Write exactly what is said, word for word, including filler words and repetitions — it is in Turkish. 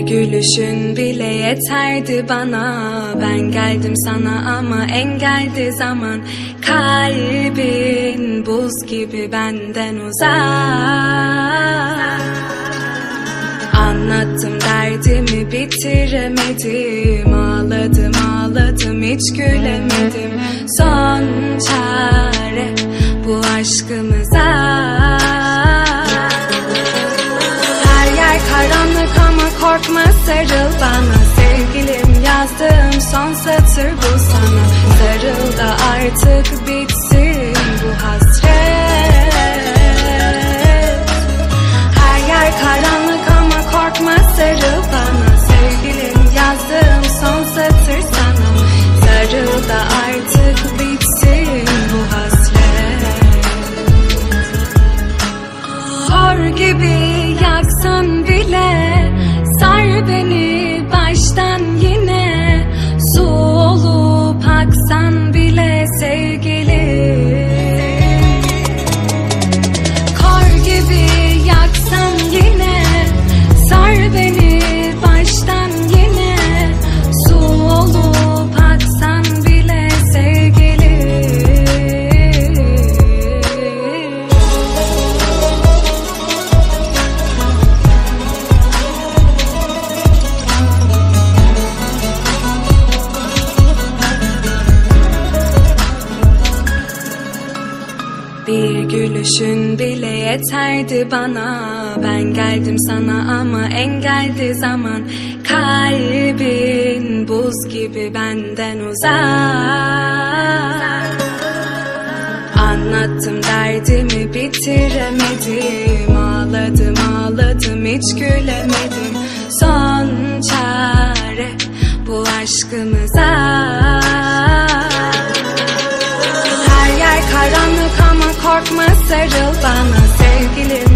gülüşün bile yeterdi bana. Ben geldim sana ama engeldi zaman. Kalbin buz gibi benden uzak. Anlattım derdimi bitiremedim. Ağladım ağladım hiç gülemedim. Son çare bu aşkımıza. Her yer karanlık ama korkma sarıl bana. Sevgilim yazdığım son satır bu sana. Sarıl da artık bitsin bu hasret. Her yer karanlık ama korkma sarıl bana. Sevgilim yazdığım son satır sana. Sarıl da artık bitsin bu hasret. Kor gibi yaksan bile sar beni baştan yine. Su olup aksan bile sevgilim. Kor gibi yaksan yine sar beni baştan yine. Su olup aksan bile sevgilim. Bir gülüşün bile yeterdi bana. Ben geldim sana ama engeldi zaman. Kalbin buz gibi benden uzak. Anlattım derdimi bitiremedim. Ağladım ağladım hiç gülemedim. Son çare bu aşkımıza. Her yer karanlık ama korkma sarıl bana. Sevgilim